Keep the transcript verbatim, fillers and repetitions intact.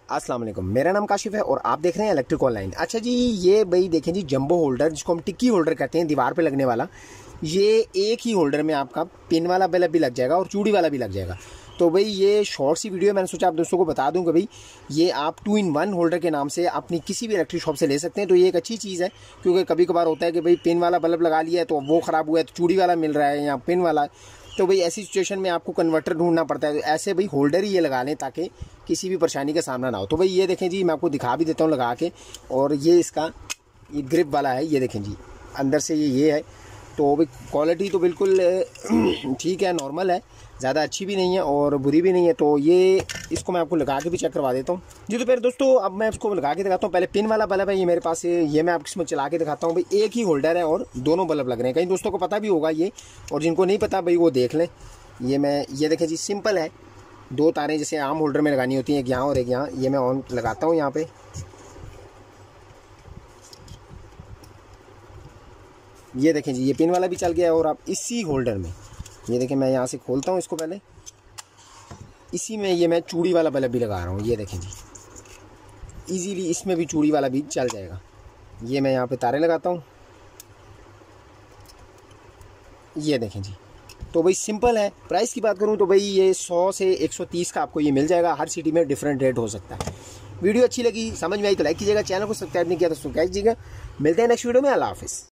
अस्सलाम वालेकुम, मेरा नाम काशिफ है और आप देख रहे हैं इलेक्ट्रिक ऑनलाइन। अच्छा जी, ये भाई देखें जी, जंबो होल्डर जिसको हम टिक्की होल्डर कहते हैं, दीवार पे लगने वाला, ये एक ही होल्डर में आपका पिन वाला बल्ब भी लग जाएगा और चूड़ी वाला भी लग जाएगा। तो भाई ये शॉर्ट सी वीडियो मैंने सोचा आप दोस्तों को बता दूं कि भाई ये आप टू इन वन होल्डर के नाम से अपनी किसी भी इलेक्ट्रिक शॉप से ले सकते हैं। तो ये एक अच्छी चीज़ है, क्योंकि कभी कभार होता है कि भाई पिन वाला बल्ब लगा लिया है तो वो ख़राब हुआ है, तो चूड़ी वाला मिल रहा है या पिन वाला। तो भाई ऐसी सिचुएशन में आपको कन्वर्टर ढूंढना पड़ता है। तो ऐसे भाई होल्डर ही ये लगा लें ताकि किसी भी परेशानी का सामना ना हो। तो भाई ये देखें जी, मैं आपको दिखा भी देता हूँ लगा के। और ये इसका ये ग्रिप वाला है, ये देखें जी, अंदर से ये ये है। तो भाई क्वालिटी तो बिल्कुल ठीक है, नॉर्मल है, ज़्यादा अच्छी भी नहीं है और बुरी भी नहीं है। तो ये इसको मैं आपको लगा के भी चेक करवा देता हूँ जी। तो फिर दोस्तों अब मैं इसको लगा के दिखाता हूँ। पहले पिन वाला बल्ब है ये मेरे पास, ये मैं आपको इसमें चला के दिखाता हूँ। भाई एक ही होल्डर है और दोनों बल्ब लग रहे हैं। कई दोस्तों को पता भी होगा ये, और जिनको नहीं पता भाई वो देख लें। ये मैं ये देखें जी, सिंपल है, दो तारें जैसे आम होल्डर में लगानी होती हैं, एक यहाँ और एक यहाँ। ये मैं ऑन लगाता हूँ यहाँ पे। ये देखें जी, ये पिन वाला भी चल गया है। और आप इसी होल्डर में ये देखें, मैं यहाँ से खोलता हूँ इसको, पहले इसी में ये मैं चूड़ी वाला बल्ब भी लगा रहा हूँ। ये देखें जी, इजीली इसमें भी चूड़ी वाला भी चल जाएगा। ये मैं यहाँ पे तारे लगाता हूँ, ये देखें जी। तो भाई सिंपल है। प्राइस की बात करूँ तो भाई ये सौ से एक सौ तीस का आपको ये मिल जाएगा। हर सिटी में डिफरेंट रेट हो सकता है। वीडियो अच्छी लगी, समझ में आई तो लाइक कीजिएगा, चैनल को सब्सक्राइब नहीं किया तो सब्सक्राइब कीजिएगा। मिलते हैं नेक्स्ट वीडियो में। अल्लाह हाफिज़।